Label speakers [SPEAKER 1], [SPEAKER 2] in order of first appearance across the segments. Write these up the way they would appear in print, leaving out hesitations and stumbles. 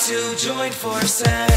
[SPEAKER 1] to join forces.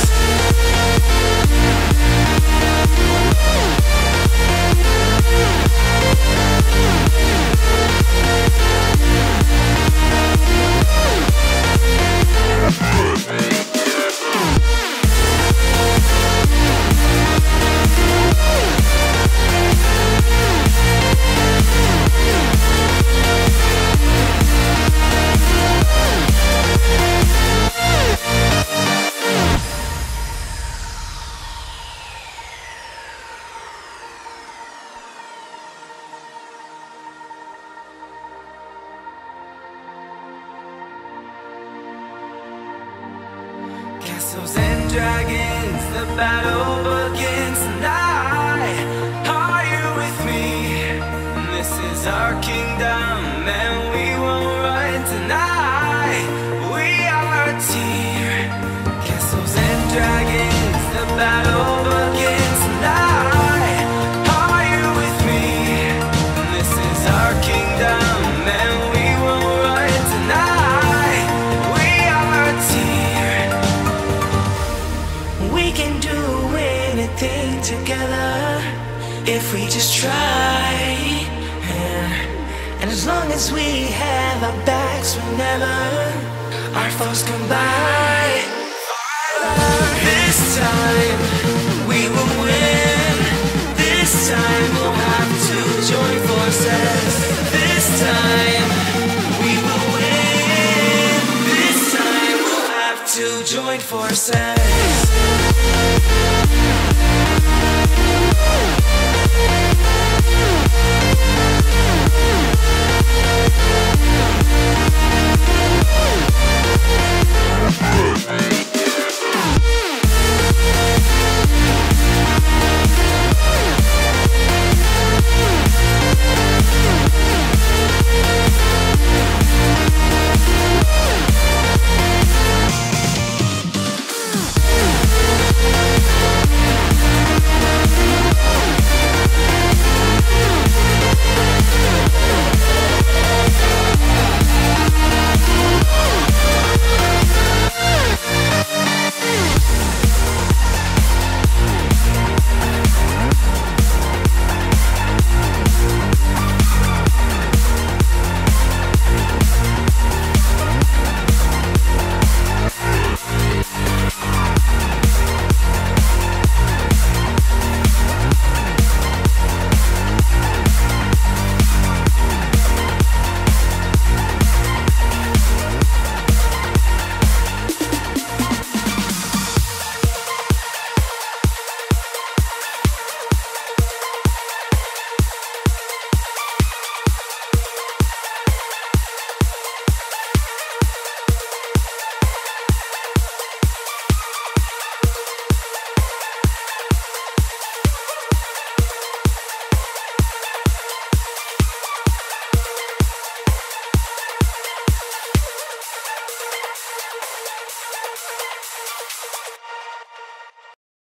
[SPEAKER 1] Castles and dragons, the battle begins tonight. Are you with me? This is our kingdom and we won't run tonight. We are a team. Castles and dragons, the battle begins tonight. Are you with me? This is our kingdom and we won't run tonight. We are a team. We can do anything together if we just try. And as long as we have our backs whenever our foes come by, this time we will win. This time we'll have to join forces. This time we will win. This time we'll have to join forces.